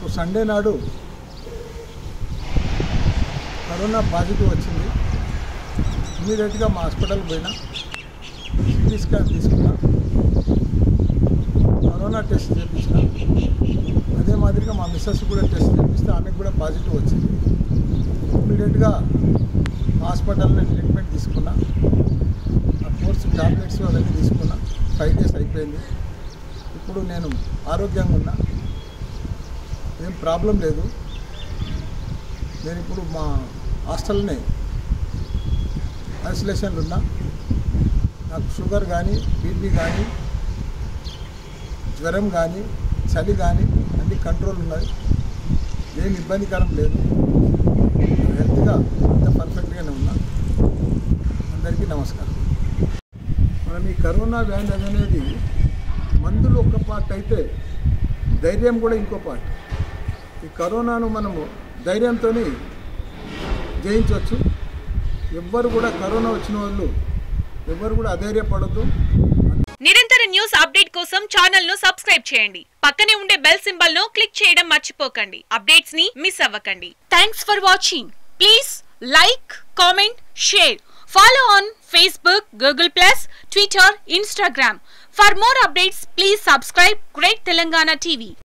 నాకు సండే నాడు corona positive వచ్చింది. ఇమీడియట్గా మా హాస్పిటల్కి పోయినా, సిటీ స్కాన్ తీసుకున్నా, కరోనా టెస్ట్ చేయించిన. అదే మాదిరిగా మా మిస్సెస్ కూడా టెస్ట్ చేపిస్తే ఆమెకు కూడా పాజిటివ్ వచ్చింది. ఇమీడియట్గా హాస్పిటల్లో ట్రీట్మెంట్ తీసుకున్నా, ఆ కోర్సు టాబ్లెట్స్ అవన్నీ తీసుకున్నా. 5 days అయిపోయింది. ఇప్పుడు నేను ఆరోగ్యంగా ఉన్నా, ఏం ప్రాబ్లం లేదు. నేను ఇప్పుడు మా హాస్టల్నే ఐసోలేషన్లో ఉన్నా. నాకు షుగర్ కానీ, బీపీ కానీ, జ్వరం కానీ, చలి కానీ అన్ని కంట్రోల్ ఉన్నాయి. ఏం ఇబ్బందికరం లేదు. హెల్త్గా అంత పర్ఫెక్ట్గానే ఉన్నా. అందరికీ నమస్కారం. మనం ఈ కరోనా వ్యాధి అనేది మందులు ఒక పార్ట్ అయితే ధైర్యం కూడా ఇంకో పార్ట్. ఈ కరోనాను మనము ధైర్యంతో జయించవచ్చు. ఎవ్వరు కూడా కరోనా వచ్చిన వాళ్ళు ఎవ్వరు కూడా అధైర్యపడద్దు. నిరంతర న్యూస్ అప్డేట్ కోసం ఛానల్ ను సబ్స్క్రైబ్ చేయండి. పక్కనే ఉండే బెల్ సింబల్ ను క్లిక్ చేయడం మర్చిపోకండి. అప్డేట్స్ ని మిస్ అవ్వకండి. Thanks for watching. Please like, comment, share. Follow on Facebook, Google+, Twitter, Instagram. For more updates, please subscribe Great Telangana TV.